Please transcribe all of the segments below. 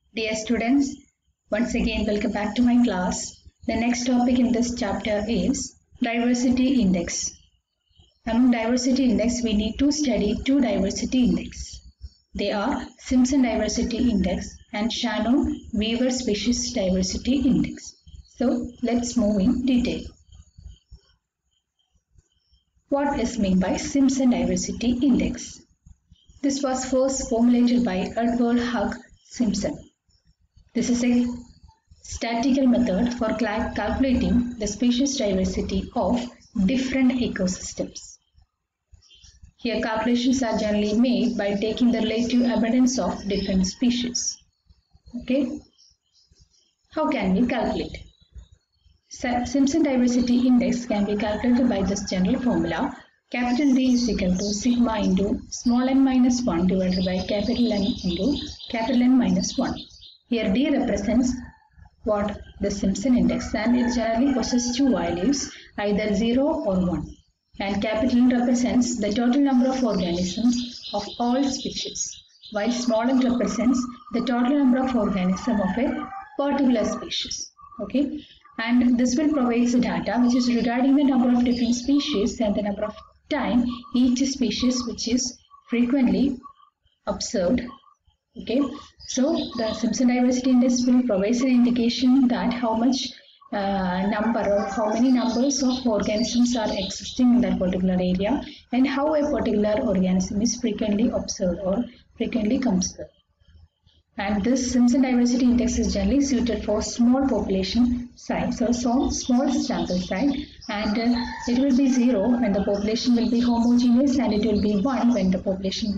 Dear students, once again welcome back to my class. The next topic in this chapter is diversity index. Among diversity index, we need to study two diversity index. They are Simpson diversity index and Shannon-Weaver species diversity index. So let's move in detail. What is meant by Simpson diversity index? This was first formulated by Edward Hugh Simpson. This is a statistical method for calculating the species diversity of different ecosystems. Here calculations are generally made by taking the relative abundance of different species. Okay. How can we calculate? Simpson diversity index can be calculated by this general formula. Capital D is equal to sigma into small n minus 1 divided by capital N into capital N minus 1. Here D represents what? The Simpson index, and it generally possesses two values, either 0 or 1. And capital N represents the total number of organisms of all species, while small n represents the total number of organisms of a particular species. Okay, and this will provide the data which is regarding the number of different species and the number of time each species which is frequently observed. Okay, so the Simpson diversity index will provide an indication that how much number or how many numbers of organisms are existing in that particular area and how a particular organism is frequently observed or frequently comes there. And this Simpson diversity index is generally suited for small population size or small sample size, and it will be 0 when the population will be homogeneous, and it will be 1 when the population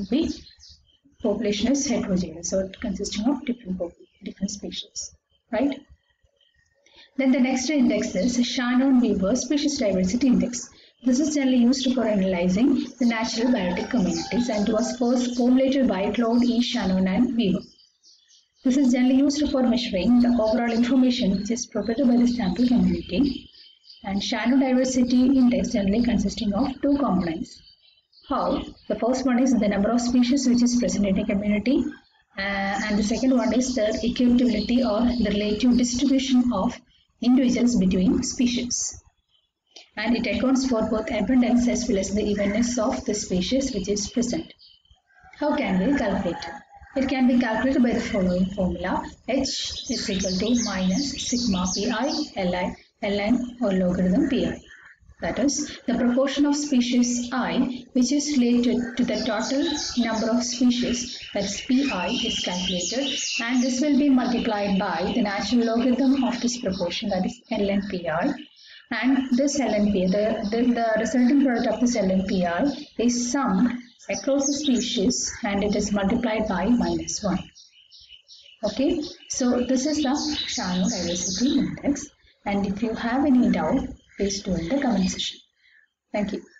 is heterogeneous, or consisting of different species, right? Then the next index is Shannon-Weaver species diversity index. This is generally used for analyzing the natural biotic communities and was first formulated by Claude E. Shannon and Weaver. This is generally used for measuring the overall information which is provided by the sample community. And Shannon diversity index generally consisting of two components. How? The first one is the number of species which is present in a community, and the second one is the equitability or the relative distribution of individuals between species. And it accounts for both abundance as well as the evenness of the species which is present. How can we calculate it? It can be calculated by the following formula. H is equal to minus sigma pi ln or logarithm pi. That is, the proportion of species I which is related to the total number of species, that is pi, is calculated, and this will be multiplied by the natural logarithm of this proportion, that is ln pi. And this ln pi, the resulting product of this ln pi is summed across the species, and it is multiplied by minus 1. Okay, so this is the Shannon diversity index, and if you have any doubt, please do in the comment section. Thank you.